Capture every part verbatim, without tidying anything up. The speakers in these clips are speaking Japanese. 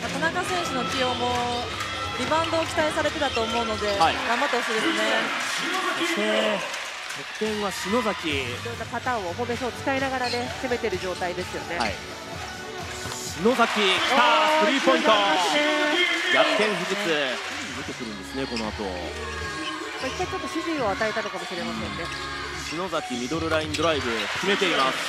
田中選手の起用もリバウンドを期待されてたと思うので、はい、頑張ってほしいですね。 そして得点は篠崎。 いろんなパターンをフォーメーションを使いながらね攻めてる状態ですよね。はい、 篠崎きた、スリーポイント、逆転不実出てくるんですね。この後一回ちょっと指示を与えたのかもしれませんね。 篠崎ミドルラインドライブ決めています。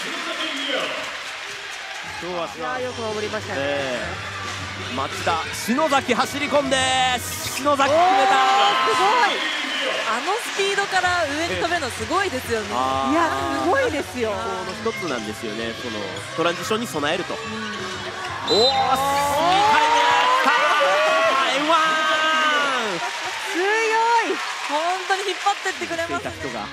今日はよく守りましたね、 えー、町田篠崎走り込んで篠崎決めた。すごい、 あのスピードから上に飛べるのすごいですよね。いやすごいですよ。 この一つなんですよね、そのトランジションに備えると。おお、にかいめエムワン強い、 本当に引っ張ってってくれますね。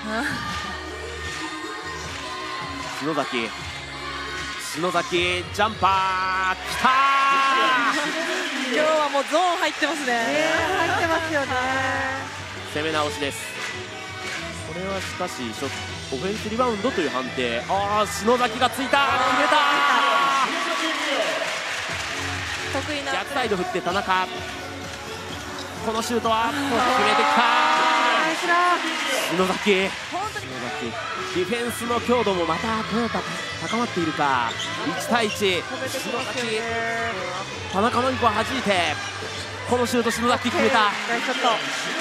篠崎篠崎ジャンパーきたー今日はもうゾーン入ってますね。 ね、入ってますよね。 攻め直しです。これはしかしオフェンスリバウンドという判定。ああ、篠崎がついた、決めた。 得意な逆サイド振って田中、このシュートは決めてきた。篠崎ディフェンスの強度もまたトヨタ高まっているか。いちたいいち、篠崎田中真美子は弾いてこのシュート、篠崎決めた。 ナイスショット。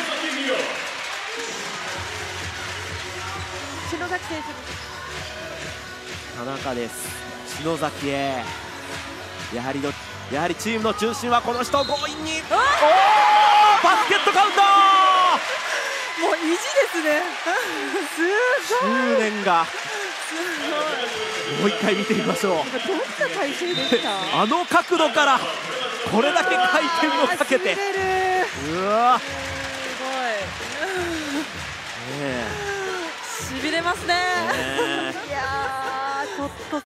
篠崎選手、 田中です。篠崎へ、やはりのやはりチームの中心はこの人。強引に、おお、バスケットカウント。 もう意地ですね。 すごい、 執念が。もう一回見てみましょう。 どんな体勢ですか。 あの角度からこれだけ回転をかけて、うわ、 すごい、しびれますね。 いやー、ちょっと